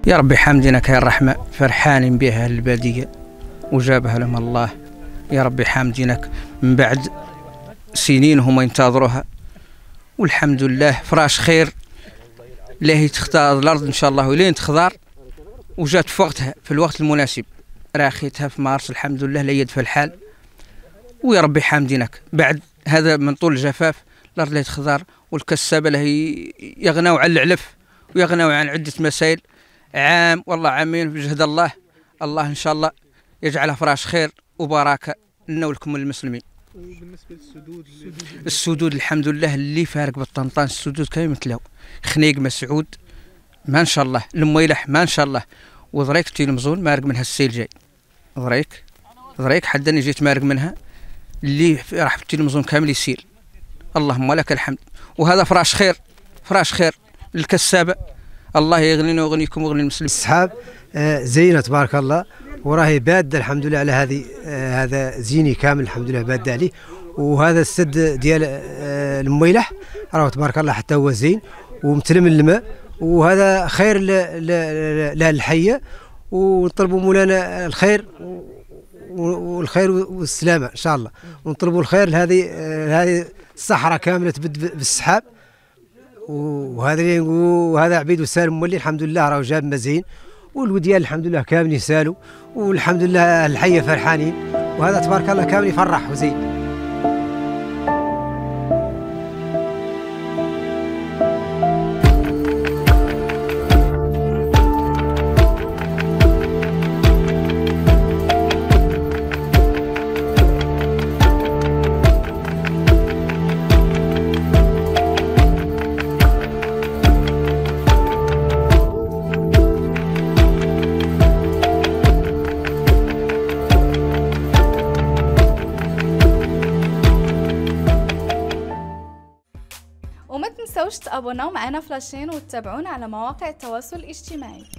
يا ربي حامدينك يا الرحمة، فرحانين بها البادية وجابها لهم الله. يا ربي حامدينك من بعد سنين هما ينتظروها، والحمد لله فراش خير لاهي تختار الأرض إن شاء الله ولين تخضر، وجات في وقتها في الوقت المناسب. راخيتها في مارس الحمد لله لا يد في الحال. ويا ربي حامدينك بعد هذا من طول الجفاف الأرض اللي تخضر، والكسابة له يغنوا عن العلف ويغنوا عن عدة مسائل. عام والله عامين بجهد الله. الله إن شاء الله يجعلها فراش خير وبركة لنا ولكم المسلمين. وبالنسبة للسدود السدود الحمد لله اللي فارق بالطنطان، السدود كاين مثله خنيق مسعود ما شاء الله، المويلح ما شاء الله، وضريك تيلمزون مارق منها السيل جاي. ضريك حداني جيت مارق منها اللي راح تيلمزون كامل يسيل. اللهم لك الحمد. وهذا فراش خير، فراش خير للكسابة. الله يغنينا ويغنيكم ويغني المسلمين. السحاب زينة تبارك الله، وراهي بادة الحمد لله على هذه. هذا زيني كامل الحمد لله بادة عليه. وهذا السد ديال المويلح راه تبارك الله حتى هو زين ومتلم الماء، وهذا خير للحية. ونطلبوا مولانا الخير والخير والسلامة إن شاء الله، ونطلبوا الخير لهذه الصحراء كاملة تبد بالسحاب. وهذا عبيد وسالم مولي الحمد لله راه جاب مزين، والوديان الحمد لله كامل يسالوا، والحمد لله الحية فرحانين، وهذا تبارك الله كامل يفرح وزين. وما تنسوش تابوناو معنا في لاشين وتتابعونا على مواقع التواصل الاجتماعي.